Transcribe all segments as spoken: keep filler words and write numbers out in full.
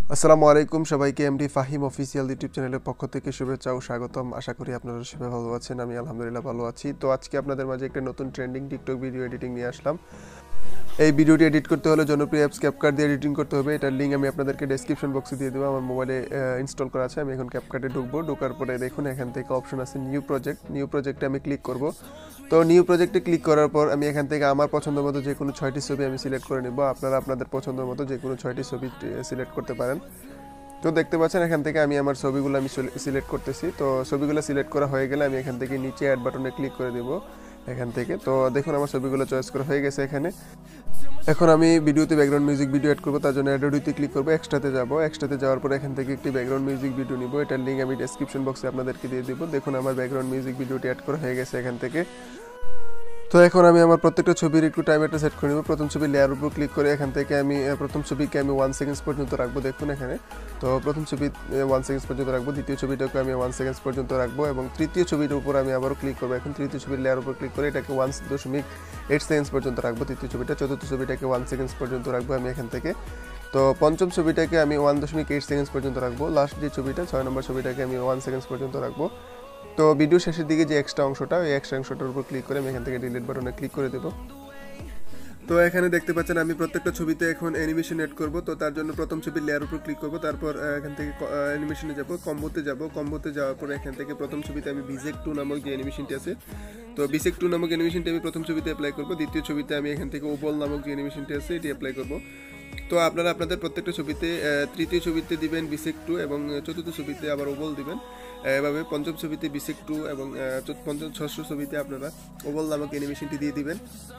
আসসালামু আলাইকুম সবাইকে এমডি ফাহিম অফিসিয়াল ইউটিউব চ্যানেলের পক্ষ থেকে শুভেচ্ছা ও স্বাগতম। আশা করি আপনারা সবাই ভালো আছেন। আমি আলহামদুলিল্লাহ ভালো আছি। তো আজকে আপনাদের মাঝে একটা নতুন ট্রেন্ডিং টিকটক ভিডিও এডিটিং নিয়ে আসলাম। এই ভিডিওটি এডিট করতে হলে জনপ্রিয় অ্যাপস ক্যাপকাট দিয়ে এডিটিং করতে হবে। এটার লিঙ্ক আমি আপনাদেরকে ডেসক্রিপশন বক্সে দিয়ে দেবো। আমার মোবাইলে ইনস্টল করা আছে। আমি এখন ক্যাপকাটে ঢুকবো। ঢোকার পরে দেখুন এখান থেকে অপশন আছে নিউ প্রজেক্ট। নিউ প্রজেক্টে আমি ক্লিক করব। তো নিউ প্রজেক্টে ক্লিক করার পর আমি এখান থেকে আমার পছন্দ মতো যে কোনো ছয়টি ছবি আমি সিলেক্ট করে নেব। আপনারা আপনাদের পছন্দ মতো যে কোনো ছয়টি ছবি সিলেক্ট করতে পারেন। তো দেখতে পাচ্ছেন এখান থেকে আমি আমার ছবিগুলো আমি সিলেক্ট করতেছি। তো ছবিগুলো সিলেক্ট করা হয়ে গেলে আমি এখান থেকে নিচে অ্যাড বাটনে ক্লিক করে দেব এখান থেকে। তো দেখুন আমার ছবিগুলো চয়েস করা হয়ে গেছে এখানে। এখন আমি ভিডিওতে ব্যাকগ্রাউন্ড মিউজিক ভিডিও অ্যাড করবো, তার জন্য অ্যাড অডিওতে ক্লিক করবো, এক্সট্রাতে যাবো। এক্সট্রাতে যাওয়ার পর এখান থেকে একটি ব্যাকগ্রাউন্ড মিউজিক ভিডিও নিব। এটার লিঙ্ক আমি ডেসক্রিপশন বক্সে আপনাদেরকে দিয়ে দেবো। দেখুন আমার ব্যাকগ্রাউন্ড মিউজিক ভিডিওটি অ্যাড করা হয়ে গেছে এখান থেকে। তো এখন আমি আমার প্রত্যেকটা ছবির একটু টাইমারটা সেট করে নেব। প্রথম ছবি লেয়ার উপর ক্লিক করে এখান থেকে আমি প্রথম ছবিকে আমি ওয়ান সেকেন্ডস পর্যন্ত রাখবো। দেখুন এখানে তো প্রথম ছবি ওয়ান সেকেন্ডস পর্যন্ত রাখবো, দ্বিতীয় ছবিটাকে আমি ওয়ান সেকেন্ডস পর্যন্ত রাখবো এবং তৃতীয় ছবির উপর আমি আবারও ক্লিক করবো। এখন তৃতীয় ছবির লেয়ার উপর ক্লিক করে এটাকে ওয়ান দশমিক এইট সেকেন্ডস পর্যন্ত রাখবো তৃতীয় ছবিটা। চতুর্থ ছবিটাকে ওয়ান সেকেন্ডস পর্যন্ত রাখবো আমি এখান থেকে। তো পঞ্চম ছবিটাকে আমি ওয়ান দশমিক এইট সেকেন্ডস পর্যন্ত রাখবো। লাস্ট যে ছবিটা ছয় নম্বর ছবিটাকে আমি ওয়ান সেকেন্ডস পর্যন্ত রাখবো। তো ভিডিও শেষের দিকে যে এক্সট্রা অংশটা ওই এক্সট্রা অংশটার উপর ক্লিক করে আমি এখান থেকে ডিলিট বাটনে ক্লিক করে দেবো। তো এখানে দেখতে পাচ্ছেন আমি প্রত্যেকটা ছবিতে এখন অ্যানিমেশন এড করব। তো তার জন্য প্রথম ছবির লেয়ার উপর ক্লিক করব, তারপর এখান থেকে অ্যানিমেশনে যাব, কম্বোতে যাব। কম্বোতে যাওয়ার পর এখান থেকে প্রথম ছবিতে আমি ভিজেক টু নামক যে অ্যানিমেশনটি আছে, তো ভিজেক টু নামক অ্যানিমেশনটি আমি প্রথম ছবিতে অ্যাপ্লাই করব। দ্বিতীয় ছবিতে আমি এখান থেকে ওবল নামক যে অ্যানিমেশনটি আছে এটি অ্যাপ্লাই করব। তো আপনারা আপনাদের প্রত্যেকটা ছবিতে তৃতীয় ছবিতে দিবেন ভিজেক টু এবং চতুর্থ ছবিতে আবার ওবল দিবেন। এভাবে পঞ্চম ছবিতে ভিজেক টু এবং পঞ্চম ষষ্ঠ ছবিতে আপনারা ওবল নামক অ্যানিমেশনটি দিয়ে দিবেন।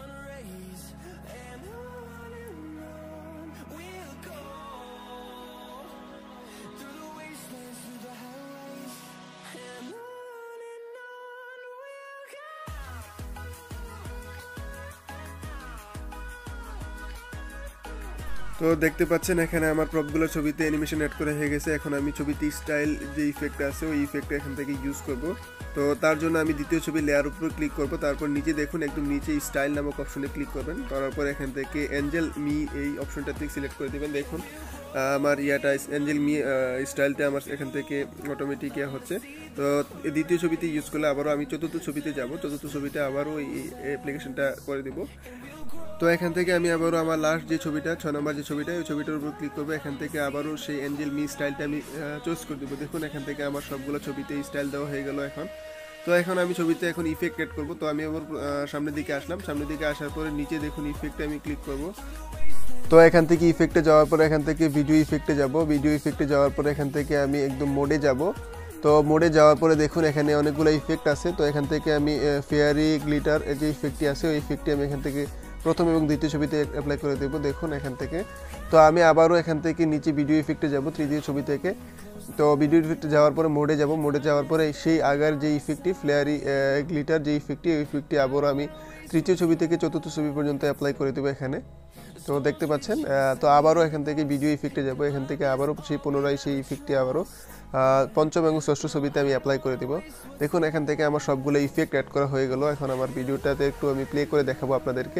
তো দেখতে পাচ্ছেন এখানে আমার প্রপগুলো ছবিতে অ্যানিমেশন অ্যাড করা হয়ে গেছে। এখন আমি ছবিতে স্টাইল যে ইফেক্ট আছে ওই ইফেক্টটা এখান থেকে ইউজ করব। তো তার জন্য আমি দ্বিতীয় ছবি লেয়ার উপর ক্লিক করব, তারপর নিচে দেখুন একদম নিচে স্টাইল নামক অপশনে ক্লিক করবেন। করার পর এখান থেকে অ্যাঞ্জেল মি এই অপশনটাতে সিলেক্ট করে দেবেন। দেখুন আমার ইয়াটা অ্যাঞ্জেল মি স্টাইলটা আমার এখান থেকে অটোমেটিক ইয়া হচ্ছে। তো দ্বিতীয় ছবিতে ইউজ করলে আবারও আমি চতুর্থ ছবিতে যাব, চতুর্থ ছবিতে আবারও এই অ্যাপ্লিকেশনটা করে দেবো। তো এখান থেকে আমি আবারও আমার লাস্ট যে ছবিটা ছয় নম্বর যে ছবিটা ওই ছবিটার উপর ক্লিক করবো। এখান থেকে আবারও সেই অ্যাঞ্জেল মি স্টাইলটা আমি চয়েস করে দেবো। দেখুন এখান থেকে আমার সবগুলো ছবিতে স্টাইল দেওয়া হয়ে গেল এখন। তো এখন আমি ছবিতে এখন ইফেক্ট এড করবো। তো আমি আবার সামনের দিকে আসলাম, সামনের দিকে আসার পরে নিচে দেখুন ইফেক্টে আমি ক্লিক করব। তো এখান থেকে ইফেক্টে যাওয়ার পরে এখান থেকে ভিডিও ইফেক্টে যাব। ভিডিও ইফেক্টে যাওয়ার পরে এখান থেকে আমি একদম মোডে যাব। তো মোডে যাওয়ার পরে দেখুন এখানে অনেকগুলো ইফেক্ট আছে। তো এখান থেকে আমি ফেয়ারি গ্লিটার যে ইফেক্টটি আছে ওই ইফেক্টটি আমি এখান থেকে প্রথম এবং দ্বিতীয় ছবিতে অ্যাপ্লাই করে দেবো। দেখুন এখান থেকে তো আমি আবারও এখান থেকে নিচে ভিডিও ইফেক্টে যাব তৃতীয় ছবি থেকে। তো ভিডিও ইফেক্টে যাওয়ার পরে মোডে যাব। মোডে যাওয়ার পরে সেই আগের যে ইফেক্টটি ফ্লেয়ারি গ্লিটার যে ইফেক্টটি ওই ইফেক্টটি আবারও আমি তৃতীয় ছবি থেকে চতুর্থ ছবি পর্যন্ত অ্যাপ্লাই করে দেবো এখানে। তো দেখতে পাচ্ছেন। তো আবারও এখান থেকে ভিডিও ইফেক্টে যাব, এখান থেকে আবারও সেই পুনরায় সেই ইফেক্টটি আবারও পঞ্চম এবং ষষ্ঠ ছবিতে আমি অ্যাপ্লাই করে দেব। দেখুন এখান থেকে আমার সবগুলো ইফেক্ট অ্যাড করা হয়ে গেল। এখন আমার ভিডিওটাতে একটু আমি প্লে করে দেখাবো আপনাদেরকে।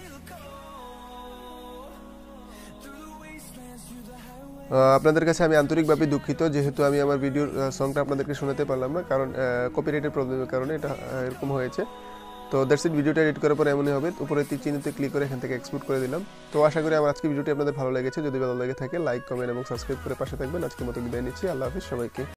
আপনাদের কাছে আমি আন্তরিকভাবে দুঃখিত, যেহেতু আমি আমার ভিডিওর সংটা আপনাদেরকে শোনাতে পারলাম না, কারণ কপিরাইটের প্রবলেমের কারণে এটা এরকম হয়েছে। তো দ্যাটস ইট, ভিডিওটা এডিট করার পরে এমনই হবে। উপরে তীর চিহ্নতে ক্লিক করে এখান থেকে এক্সপোর্ট করে দিলাম। তো আশা করি আমার আজকে ভিডিওটি আপনাদের ভালো লেগেছে। যদি ভালো লেগে থাকে লাইক, কমেন্ট এবং সাবস্ক্রাইব করে পাশে থাকবেন। আজকের মতো বিদায় নিচ্ছি। আল্লাহ হাফিজ সবাইকে।